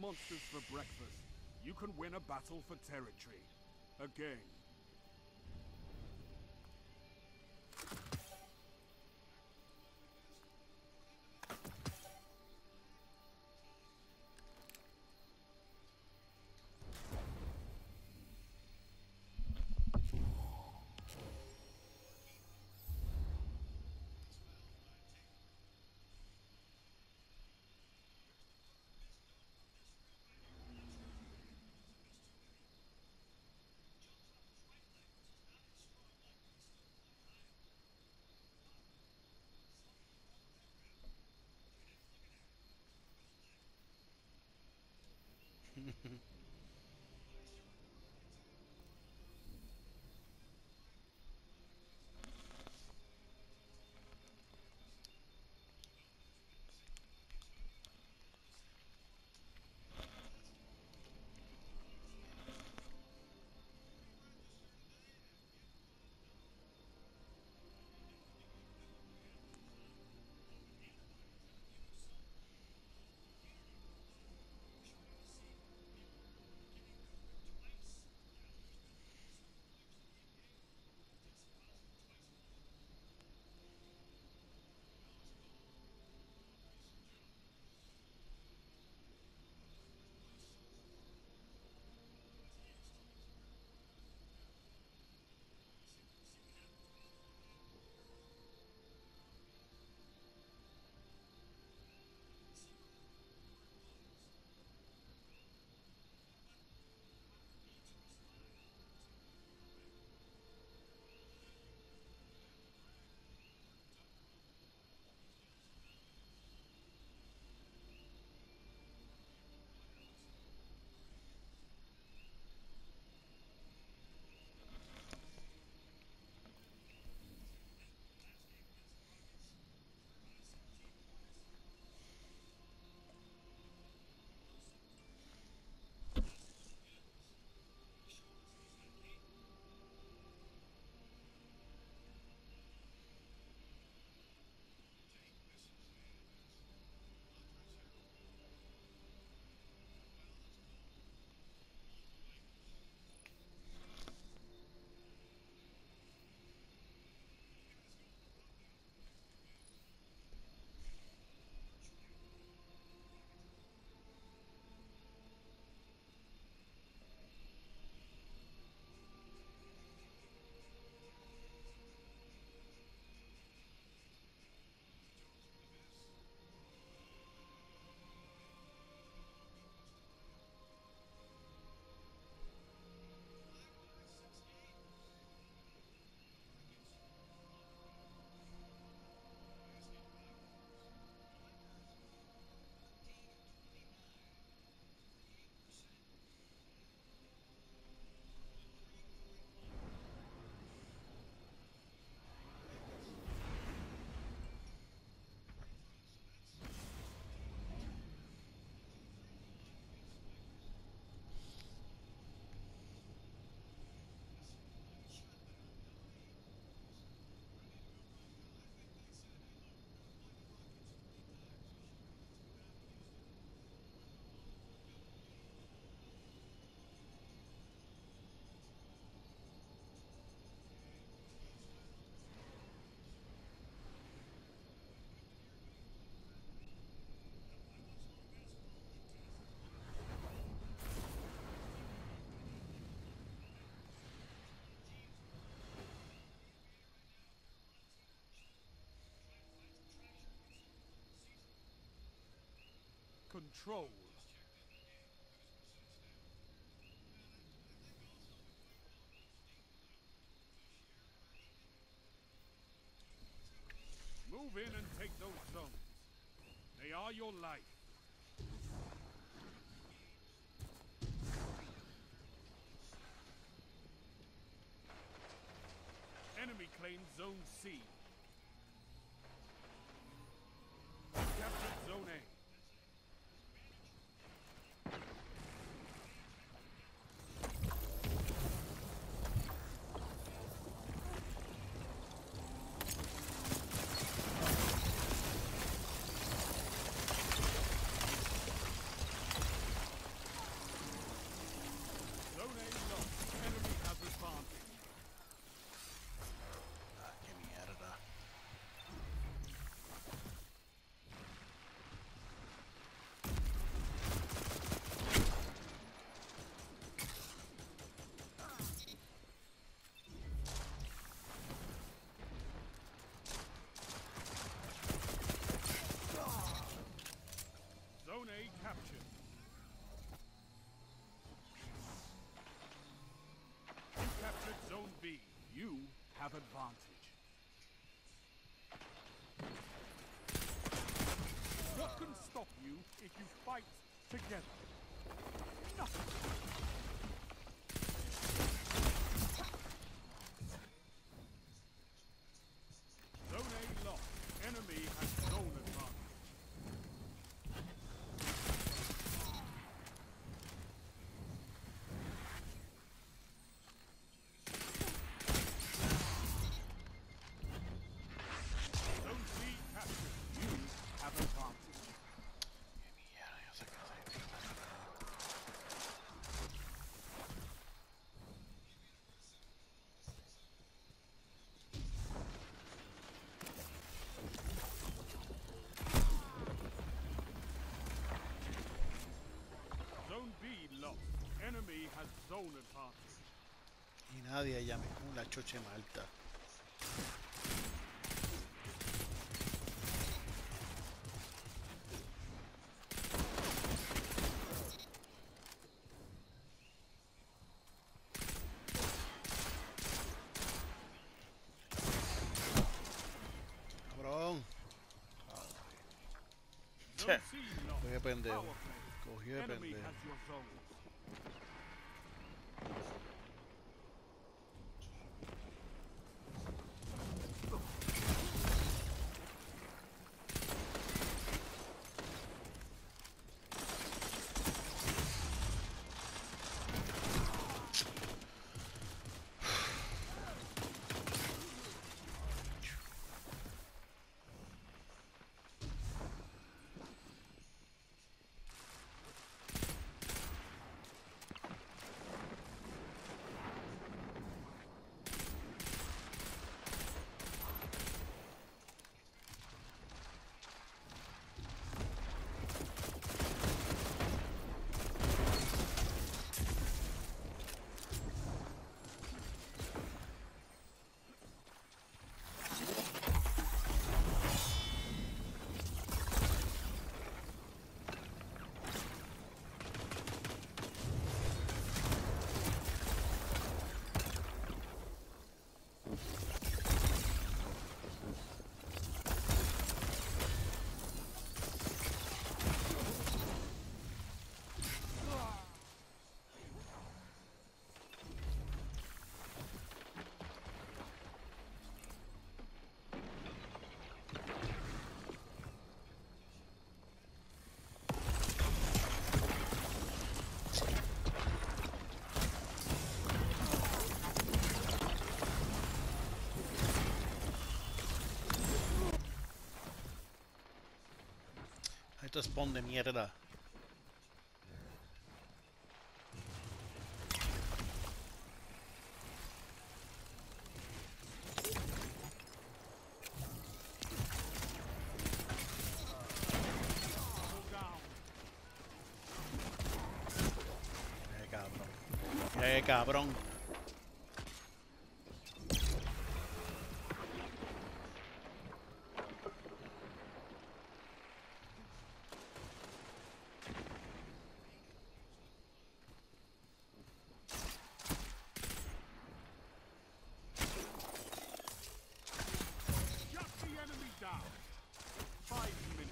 monsters for breakfast, you can win a battle for territory. Again. Control. Move in and take those zones. They are your life. Enemy claimed Zone C. Captured Zone A. if you fight together. Nothing. Zone A lost. Enemy has zone advantage. Zone C captured. You have advantage. Zone B lost. Enemy has zone advantage. Y nadie allá me con la choche malta. Cabrón. Zone C lost. Cogió de pendejo. Power play. Cogió de Enemy pendejo. has your zone. Esto es spawn de mierda. Double down. Cabrón. Cabrón. Shut the enemy down. 5 minutes.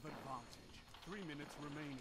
advantage. 3 minutes remaining.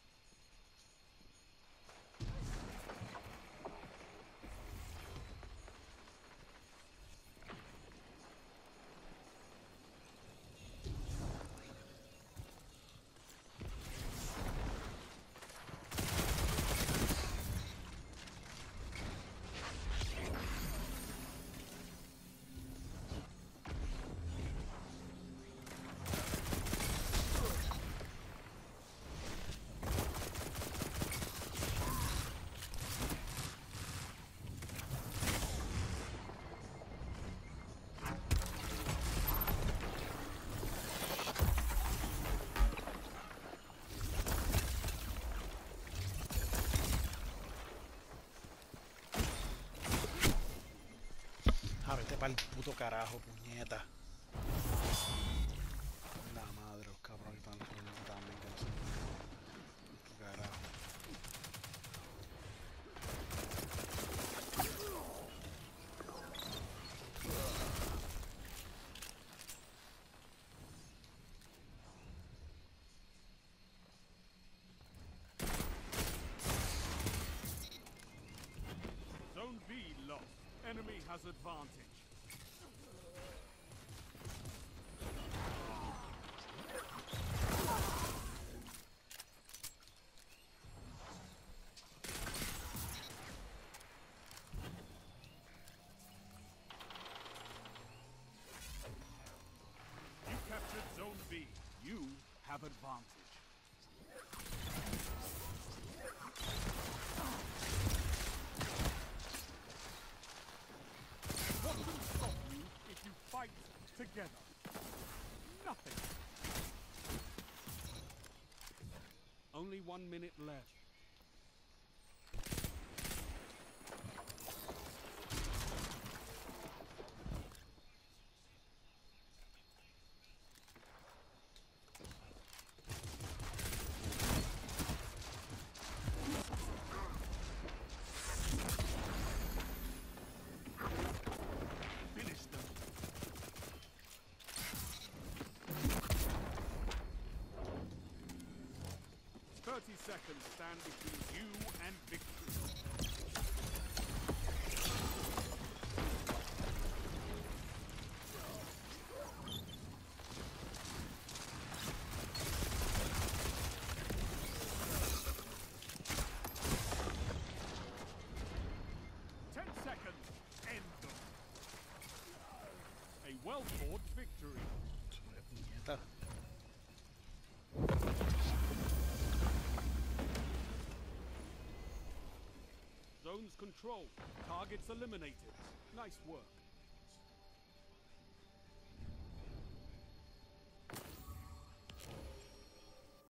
Ah, vete pa'l puto carajo, puñeta. La madre, los cabrones están jodiendo también, que no sé. Puto carajo. Zone B lost. Enemy has advantage. You captured Zone B. You have advantage. What can stop you if you fight together? Nothing. Only 1 minute left. Finish them. Seconds stand between you and victory. Well-fought victory. Puñeta. Zones controlled. Targets eliminated. Nice work.